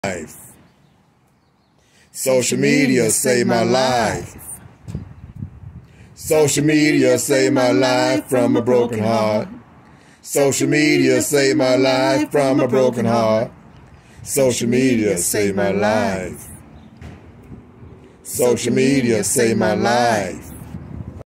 life. Social media saved my life. Social media saved my life from a broken heart. Social media saved my life from a broken heart. Social media saved my life. Social media saved my life.